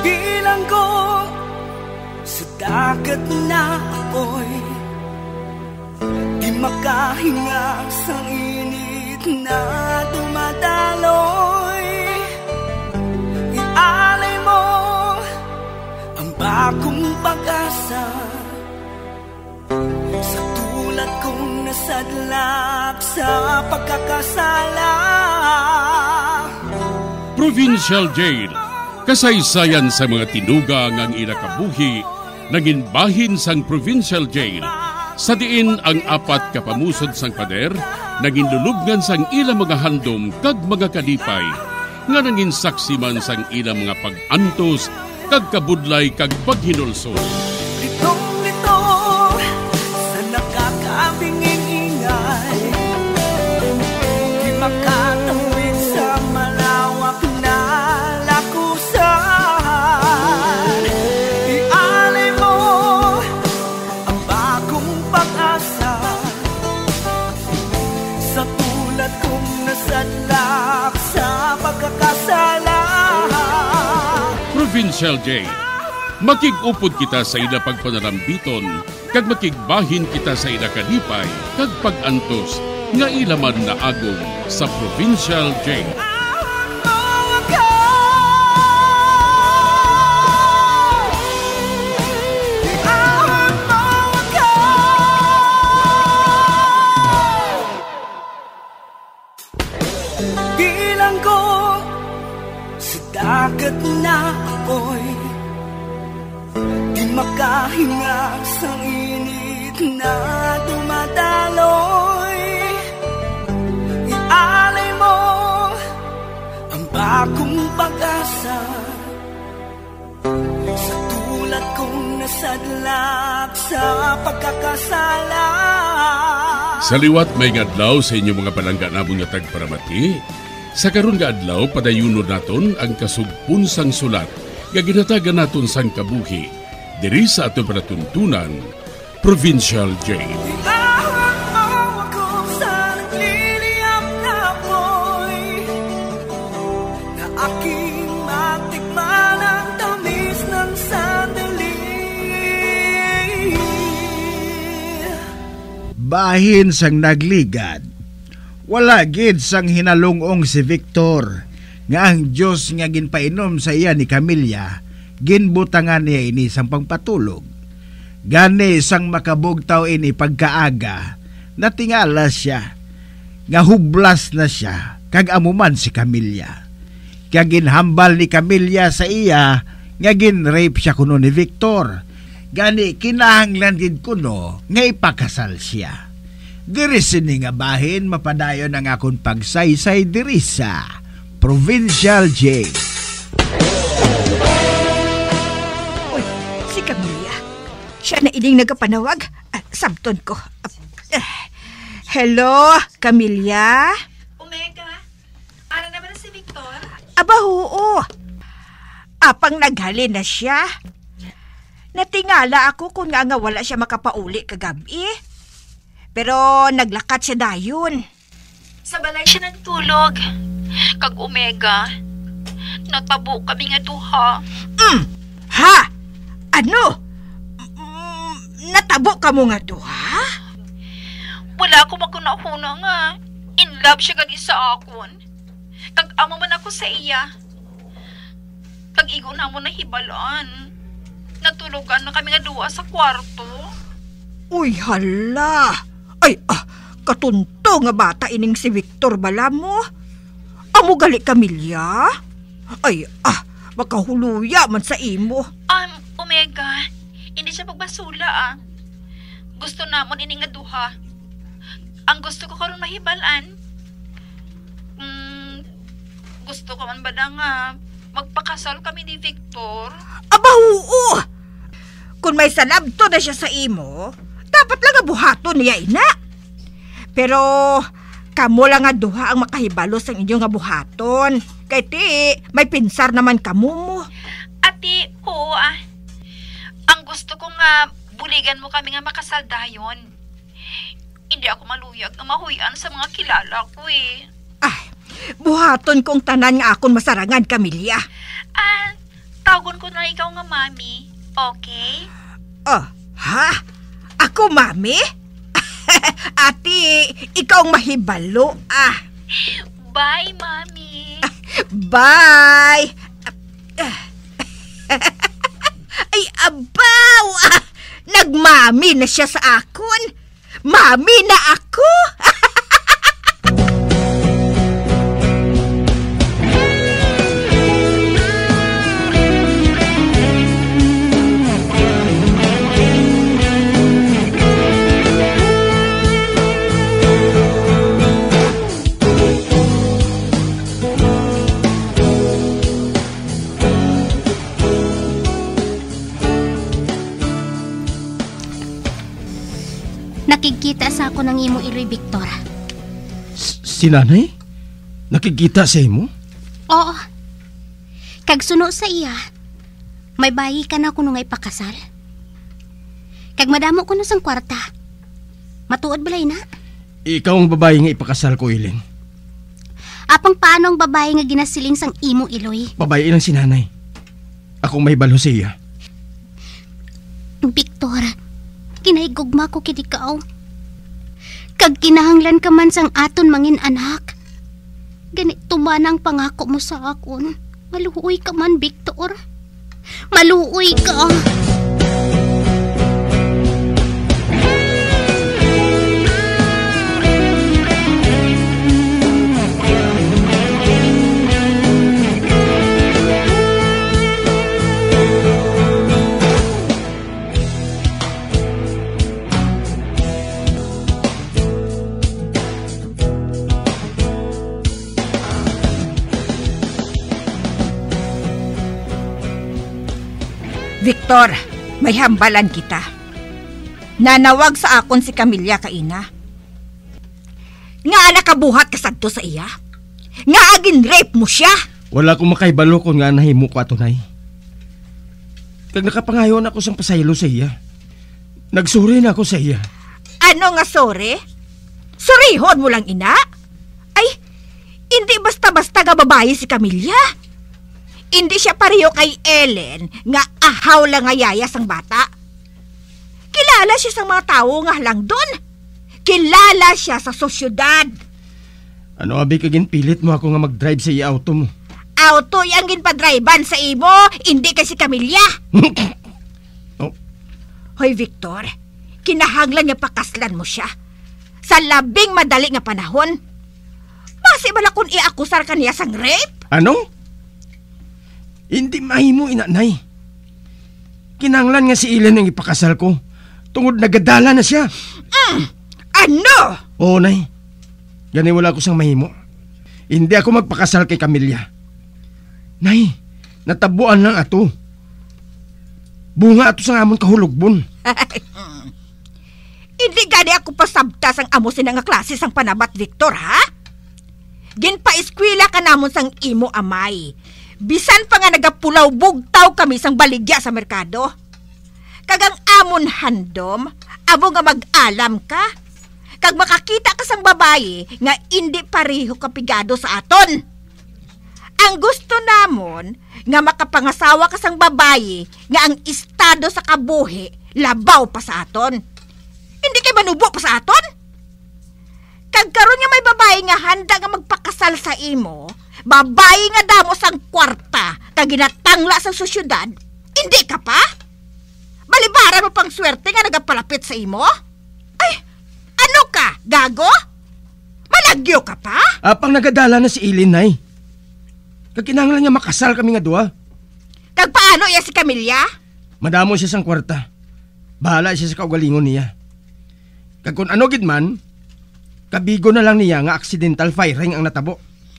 Bilanggo sa dagat na apoy, di makahinga sa init na dumadaloy. Ialay mo ang bagong pag-asa sa tulad kong nasadlak sa pagkakasala. Provincial Jail, kasaysayan sa mga tinugang ang inakabuhi, naging bahin sang Provincial Jail. Sa diin ang apat kapamusod sang pader, naging lulubngan sang ilang mga handom kag mga kalipay, nga naging saksi man sang ilang mga pag-antos, kag kabudlay kag paghinulsol. Litong-lito sa nakakabinging ingay, di makatawid sa malawak na lakusan. Ialay mo ang bagong pag-asa sa tulad kong nasadlak sa pagkakasala. Provincial Jail, makig-upod kita sa ila pagpanarambiton, kag makigbahin kita sa ila kalipay, kag pag-antos, nga ilaman na agong sa Provincial Jail. Bilanggo sa dagat na apoy, di makahinga sa init na dumadaloy. Ialay mo ang bagong pag-asa sa tulad kong nasadlak sa pagkakasala. Sa liwat may adlaw sa inyong mga palangga namong nga tagparamati. Sa karon nga adlaw padayunon naton ang kasugpon sang sulat nga ginatagan naton sang kabuhi diri sa aton panatuntunan, Provincial Jail. Iahon mo ako sa nagliliyap na apoy, na aking matikman ang tamis ng sandali. Bahin sang nagligad, wala gid sang hinalungong si Victor, nga ang Diyos nga ginpainom sa iya ni Camilla, ginbutangan niya ini sang pangpatulog. Gani sang makabugtaw ini pagkaaga, natingala siya, nga hublas na siya, kag amuman si Camilla. Kaya ginhambal ni Camilla sa iya, nga ginrape siya kuno ni Victor. Gani kinahanglan gid kuno, nga ipakasal siya. Diri sini nga bahin mapadayon ang akong pagsaysay diri sa Provincial Jail. Uy, si Camilla. Siya na ining nagapanawag. Sabton ko. Hello, Camilla? Omega, ano naman na si Victor? Aba, oo. Apang naghalin na siya. Natingala ako kung nga wala siya makapauli kagabi. Pero naglakat siya dayon. Sa balay siya nagtulog. Kag Omega, natabo kami nga duha. Ha? Ano? Natabo ka mo nga duha? Wala ako magkunahuna nga. In love siya kag isa akon. Kag amo man ako sa iya. Kag igon na mo na hibalaan. Natulugan na kami nga duha sa kwarto. Uy, hala. Ay, katunto nga bata ining si Victor bala mo. Amo gali Camilla? Ay, makahuluya man sa imo. Omega, hindi siya pagbasula Gusto namon ini nga duha. Ang gusto ko karon mahibalan. Gusto ko man ba nga magpakasal kami ni Victor? Aba, oo! Kung may salabto na siya sa imo, dapat lang nga buhaton niya ina. Pero kamo lang nga duha ang makahibalo sa inyong nga buhaton. Kay ti, may pinsar naman kamo mo. Ati, oo Ang gusto ko nga buligan mo kami nga makasal dayon. Hindi ako maluyag na mahuyan sa mga kilala ko Ay, buhaton kong tanan nga akon masarangan, Camilla. Tawagon ko na ikaw nga mami. Okay? Oh, ha? Ako, mami? Ate, ikaw ang mahibalo, Bye, mami. Bye! Ay, abaw! Nagmami na siya sa akon. Mami na ako! Nakikita sa ako ng imo Iloy, Victor. Si nanay? Nakikita sa imo? Oo. Kag suno sa iya, may bayi ka na kuno nga ipakasal. Kag madamo kuno sang kwarta. Matuod balay na. Ikaw ang babae nga ipakasal ko, Ilin. Apang paano ang babae nga ginasiling sang imo, Iloy? Babae lang si nanay. Akong may balo sa iya. Victor, kinahigugma ko kid ikaw. Kag kinahanglan ka man sang aton mangin anak. Ganito man ang pangako mo sa akon. Maluoy ka man, Victor. Maluoy ka. Victor, may hambalan kita. Nanawag sa akon si Camilla kaina. Nga nakabuhat ka sadto sa iya? Nga agin rape mo siya? Wala akong makaibalo kung nga nahimo ko atunay. Kag nakapangayon ako sang pasaylo sa iya. Nagsuri na ako sa iya. Ano nga sorry? Sorihon mo lang, ina? Ay, hindi basta-basta nga babae si Camilla. Hindi siya pareho kay Ellen nga ahaw lang nga yaya sang bata. Kilala siya sa mga tao nga lang doon. Kilala siya sa sosyudad. Ano abi kagin pilit mo ako nga mag-drive sa iya auto mo? Auto yang ginpadriban sa imo, hindi kay si Camilla. Oh. Hoy Victor, kinahanglan nga pakaslan mo siya. Sa labing madali nga panahon. Basi bala kung iakusar ka niya sang rape? Ano? Hindi mahimo, inanay. Kinanglan nga si Ilan ang ipakasal ko. Tungod nagadala na siya. Ano? Oo, nay. Gani wala ko sang mahimo. Hindi ako magpakasal kay Camilla. Nay, natabuan lang ato. Bunga ato sa amon kahulugbon. Hindi gani ako pasabtas ang amo sinang nga klase sang panabat, Victor, ha? Ginpa-eskwela ka namon sang imo amay. Bisan pa nga nagapulaw bugtaw kami sang baligya sa merkado. Kagang amon handom, abo nga mag-alam ka. Kag makakita ka sang babae nga hindi pareho kapigado sa aton. Ang gusto namon nga makapangasawa ka sang babae nga ang estado sa kabuhi labaw pa sa aton. Hindi kay manubo pa sa aton. Kag karon nga may babae nga handa nga magpakasal sa imo, babae nga damo sang kwarta kag ginatangla sa sosyudad, hindi ka pa? Balibaran mo pang swerte nga nagapalapit sa imo? Ay, ano ka, gago? Malagyo ka pa? Apang nagadala na si Ilin, nay. Kag kinahanglan niya makasal kami nga duha. Kag paano iya si Camilla? Madamo siya sang kwarta. Bahala siya sa kaugalingon niya. Kag kung ano gid man, kabigo na lang niya nga accidental firing ang natabo.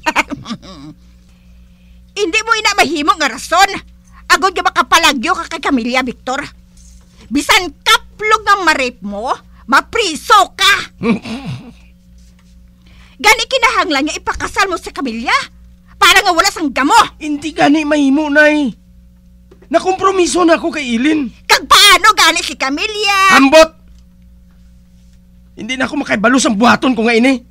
Hindi mo ina mahimo nga rason. Agod nga makapalagyo ka kay Camilla, Victor. Bisan kaplog nga ma-rape mo, mapriso ka. Gani kinahanglan niya ipakasal mo sa Camilla para nga wala sang gamo. Hindi gani mahimo, nay. Nakompromiso na ako kay Ilin. Kag paano gani si Camilla? Ambot! Hindi na ako makaibalo sang buhaton ko nga ini.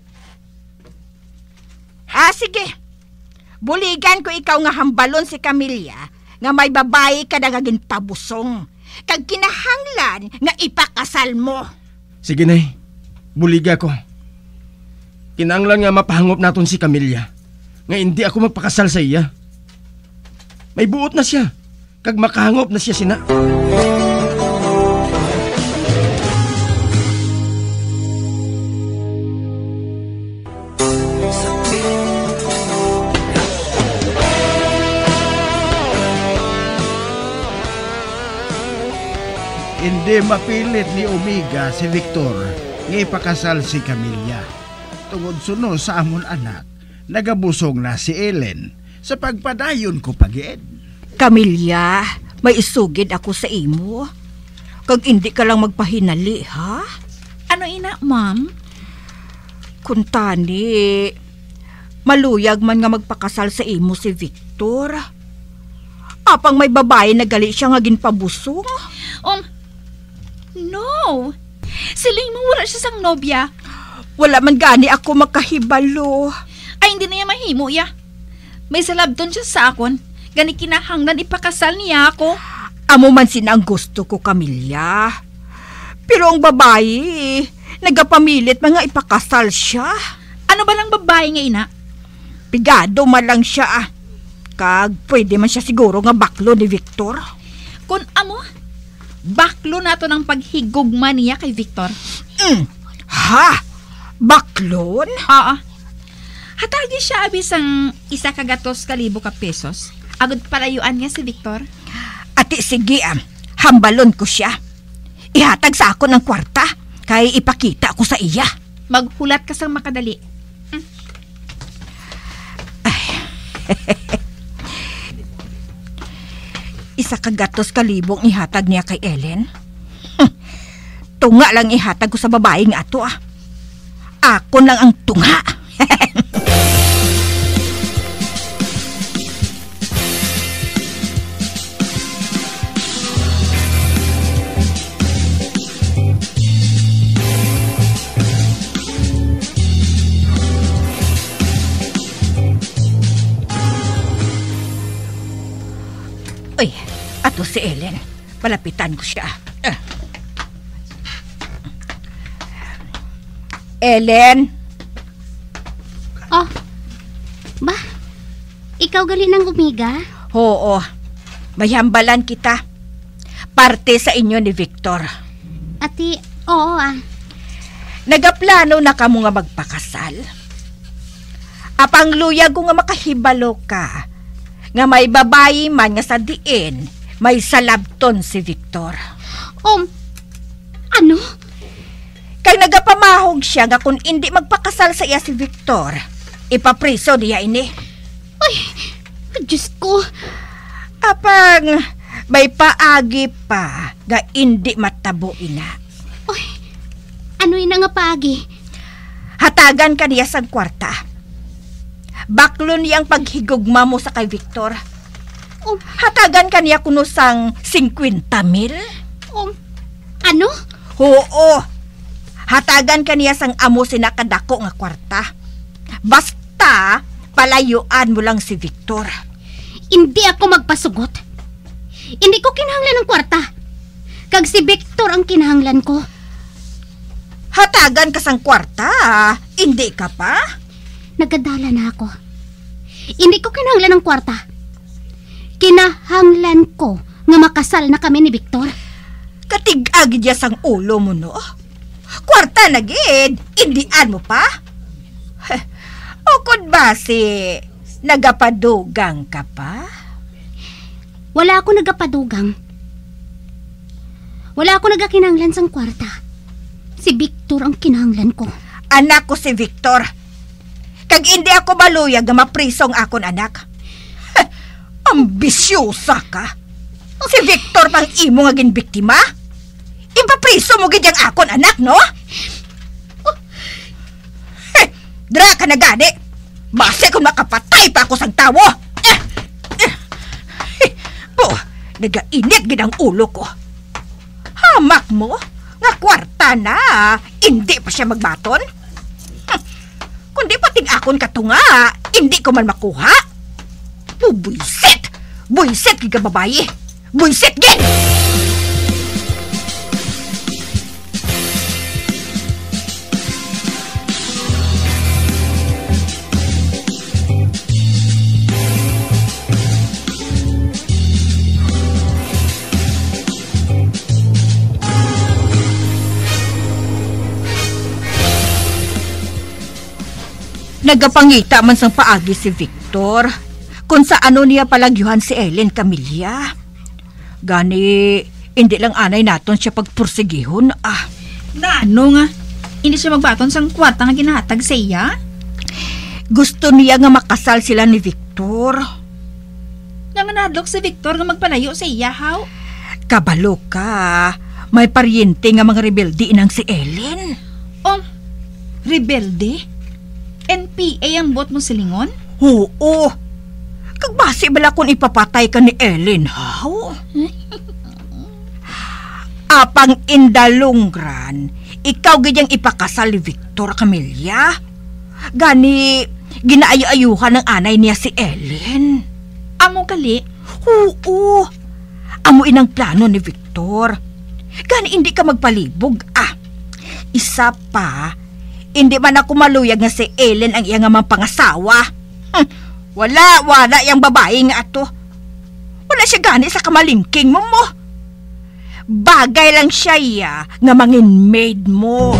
Sige. Buligan ko ikaw nga hambalon si Camilla nga may babae ka na nga ginpabusong. Kag kinahanglan nga ipakasal mo. Sige, Nay. Buliga ko. Kinahanglan nga mapahangop naton si Camilla. Nga hindi ako magpakasal sa iya. May buot na siya. Kag makahangop na siya sina. Hindi mapilit ni Omega si Victor nga ipakasal si Camilla. Tungod suno sa amon anak, nagabusong na si Ellen sa pagpadayon ko pagid. Camilla, may isugid ako sa imo. Kag hindi ka lang magpahinali, ha? Ano ina, ma'am? Kuntani, maluyag man nga magpakasal sa imo si Victor. Apang may babae na gali siya nga ginpabusong. No! Siling mo wala siya sang nobya. Wala man gani ako makahibalo. Ay, hindi na niya mahimo, ya. May salabton siya sa akon. Gani kinahanglan ipakasal niya ako. Amo man sinang gusto ko, Camilla. Pero ang babae, nagapamilit mga ipakasal siya. Ano ba lang babae nga ina? Pigado man lang siya. Kag pwede man siya siguro nga baklo ni Victor. Kung amo, baklo nato ng paghigugma niya kay Victor. Ha? Baklon? Oo. Hatagi siya abisang 1,200,000 ka pesos. Agad palayuan niya si Victor. Ati sige, hambalon ko siya. Ihatag sa ako ng kwarta, kay ipakita ko sa iya. Maghulat ka sang makadali. ₱1,200,000 ihatag niya kay Ellen. Tunga lang ihatag ko sa babaeng ato, Ako lang ang tunga. Uy, ato si Ellen. Palapitan ko siya. Ellen? Oh, ba? Ikaw gali ng Omega? Oo. Mayhambalan kita. Parte sa inyo ni Victor. Ati, oo Nagaplano na kamo nga magpakasal. Apang luyag ko nga makahibalo ka. Nga may babayi man nga sa diin, may salabton si Victor. Ano? Kay nagapamahog siya nga kung hindi magpakasal sa iya si Victor, ipapriso niya ini. Ay, Diyos ko. Apang may paagi pa nga hindi matabo ina. Ay, ano ina nga paagi? Hatagan ka niya sa kwarta. Baklo niyang paghigugma mo sa kay Victor. Hatagan ka niya kuno sang 50,000. Ano? Oo. Hatagan ka niya sang amo sinakadako nga kwarta. Basta palayuan mo lang si Victor. Hindi ako magpasugot. Hindi ko kinahanglan ng kwarta. Kag si Victor ang kinahanglan ko. Hatagan ka sang kwarta, hindi ka pa? Nagadala na ako. Hindi ko kinahanglan ng kwarta. Kinahanglan ko nga makasal na kami ni Victor. Katig-ag diya sang ulo mo, no? Kwarta na gid, indian mo pa? O kung base, nagapadugang ka pa? Wala ako nagapadugang. Wala ako nagakinahanglan sang kwarta. Si Victor ang kinahanglan ko. Anak ko si Victor. Kag hindi ako baluyag nga maprisong akon anak. Ambisyosa ka. Si Victor pang imo nga ginbiktima? Ipapriso mo gid yang akon anak, no? Dra ka na gani. Base kung makapatay pa ako sang tawo. Nagainit gid ang ulo ko. Hamak mo nga kwarta na, hindi pa siya magbaton. Kundi pating akon katunga, hindi ko man makuha. Pubuisit! Buisit gid ka babae. Buisit gid. Nagapangita man sang paagi si Victor kung sa ano niya palagyuhan si Ellen Camilla. Gani, hindi lang anay naton siya pagpursigihon Ano nga? Hindi siya magbaton sang kwarta nga ginahatag sa iya? Gusto niya nga makasal sila ni Victor. Nga nadlok si Victor nga magpalayo sa iya, how? Kabalo ka, may paryente nga mga rebelde inang si Ellen. Rebelde? NPA ang bot mo silingon? Oo. Kagbasi bala kung ipapatay ka ni Ellen, how? Apang indalungran, ikaw ganyang ipakasal ni Victor Camilla. Gani, ginaayo-ayuhan ng anay niya si Ellen. Amo gali? Oo. Amo inang plano ni Victor. Gani hindi ka magpalibog, Isa pa, hindi man ako maluyag nga si Ellen ang iya nga mang pangasawa. Wala yang babae nga ato. Wala siya gani sa kamalingking mo. Bagay lang siya nga mangin maid mo.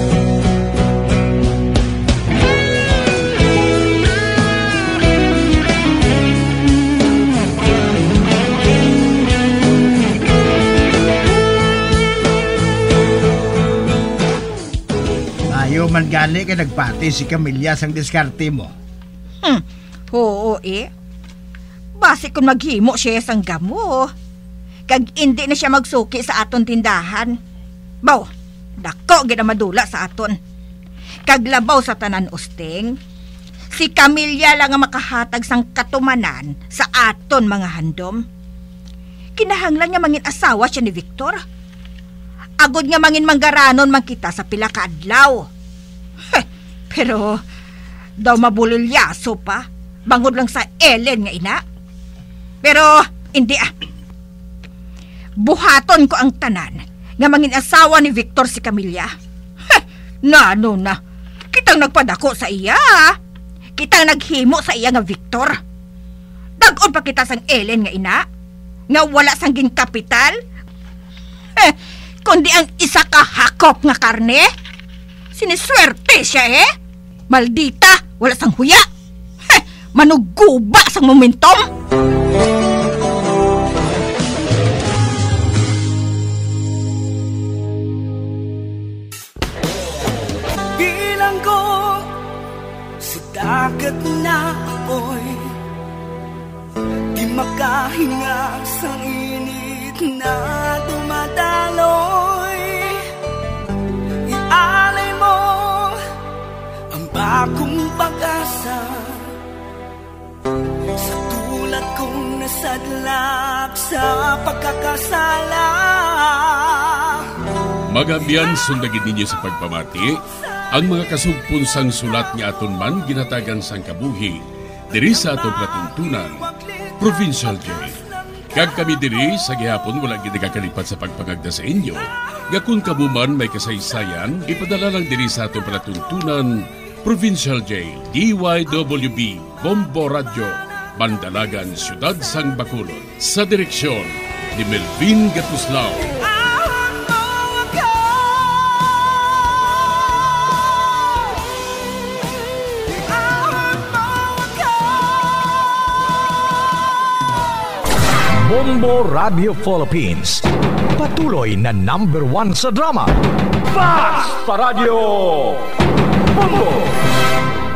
Ayaw man gani ka nagpati si Camilla sang diskarte mo. Oo Basi kung maghimo siya sang gamo, kag hindi na siya magsuki sa aton tindahan. Baw, dako gid na madula sa aton. Kag labaw sa tanan usting, si Camilla lang ang makahatag sang katumanan sa aton mga handom. Kinahanglan nga mangin asawa siya ni Victor. Agod nga mangin manggaranon man kita sa pila ka adlaw. Pero daw mabulilyaso pa, bangod lang sa Ellen nga ina. Pero hindi buhaton ko ang tanan nga mangin asawa ni Victor si Camilla. Nano na, kitang nagpadako sa iya. Kitang naghimo sa iya nga Victor. Dag-on pa kita sang Ellen nga ina, nga wala sang gin kapital. Kundi ang isa ka hakop nga karne. Siniswerte siya Maldita, wala sang huya. Manuguba sang momentum. Bilanggo sa dagat na apoy, di makahinga sa init na dumadaloy. Ialay mo ang bagong pag-asa sa tulad kong nasadlak sa pagkakasala. Magabiyan sundagin ninyo sa pagpamati ang mga kasugpon sang sulat ni aton man ginatagan sang kabuhi diri sa aton patuntunan, Provincial Jail. Kag kami diri sa gihapon wala gid kakalipat sa pagpangagda sa inyo. Nga kung kamuman may kasaysayan, ipadala lang diri sa aton patuntunan, Provincial Jail, DYWB, Bombo Radio, Bandalagan, Siyudad Sang Bacolod. Sa direksyon ni Melvin Gatuslao. Bombo Radio Philippines. Patuloy na #1 sa drama. Fast pa Radio! Bombo!